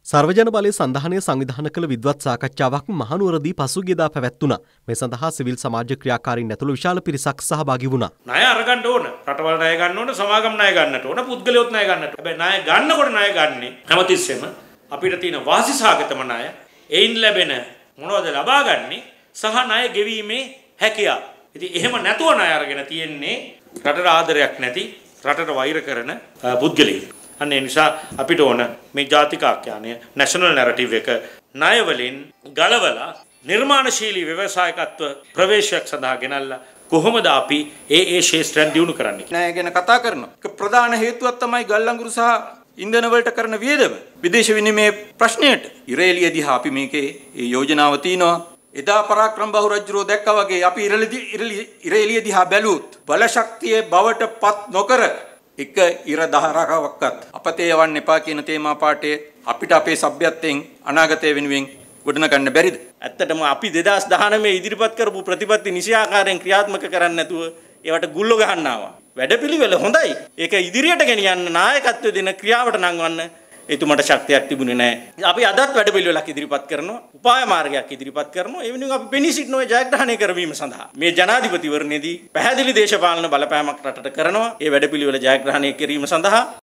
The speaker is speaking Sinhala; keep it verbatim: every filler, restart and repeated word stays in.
සර්වජන බලය සන්ධානය සංවිධාන කළ විද්වත් සාකච්ඡාවක් මහනුවරදී පසුගියදා පැවැත්වුණා. මේ සඳහා සිවිල් සමාජ ක්‍රියාකාරීන් ඇතුළු විශාල පිරිසක් සහභාගී වුණා. ණය අරගන්න ඕන, රටවල් ණය ගන්න ඕන, සමාගම් ණය ගන්නට ඕන, පුද්ගලයොත් ණය ගන්නට. හැබැයි ණය ගන්නකොට ණය ගන්නේ හැමතිස්සෙම අපිට තියෙන වාසිසහගතම ණය, එයින් ලැබෙන මොනවද ලබා ගන්නේ සහ ණය ගෙවීමේ හැකියාව. ඉතින් එහෙම නැතුව ණය අරගෙන තියෙන්නේ රටට ආදරයක් නැති, රටට වෛර කරන පුද්ගලයෝ. අන්න ඒ නිසා අපිට ඕන මේ ජාතික ආඛ්‍යානය නැෂනල් නැරටිව් එක ණය වලින් ගලවලා නිර්මාණශීලී ව්‍යවසායකත්ව ප්‍රවේශයක් සඳහා ගෙනල්ලා කොහොමද අපි ඒ ඒ ශේෂ්ත්‍රයන් දියුණු කරන්නේ? ණය ගැන කතා කරනවා. ඒක ප්‍රධාන හේතුවක් තමයි ගල් අඟුරු සහ ඉන්ධන වලට කරන වියදම. විදේශ විනිමය ප්‍රශ්නයට ඉරේලිය දිහා අපි මේකේ ඒ යෝජනාව තියනවා. එදා පරාක්‍රම බහු රජුරෝ දැක්කා වගේ අපි ඉරේලිය දිහා බැලුවොත් බල ශක්තියේ බවට පත් නොකර එක ඉර දහරකවක්වත් අපතේ යවන්න එපා කියන තේමා පාඩේ අපිට අපේ සભ્યත්වයෙන් අනාගතය වෙනුවෙන් ගොඩනගන්න බැරිද? ඇත්තටම අපි දෙදාස් දහනවය ඉදිරිපත් කරපු ප්‍රතිපත්ති නිසියාකාරයෙන් ක්‍රියාත්මක කරන්නේ නැතුව ඒවට ගුල්ල ගහන්න ආවා. වැඩපිළිවෙල හොඳයි. ඒක ඉදිරියට ගෙනියන්න නායකත්වය දෙන ක්‍රියාවට නංවන්න එතුමට ශක්තියක් තිබුණේ නැහැ. අපි අදත් වැඩපිළිවෙලක් ඉදිරිපත් කරනවා. උපාය මාර්ගයක් ඉදිරිපත් කරනවා. ඒ වෙනුවෙන් අපි පෙනී සිටින ජයග්‍රහණය කරවීම සඳහා මේ ජනාධිපතිවරණයේදී පැහැදිලි දේශපාලන බලපෑමක් රටට කරනවා. ඒ වැඩපිළිවෙල ජයග්‍රහණය කිරීම සඳහා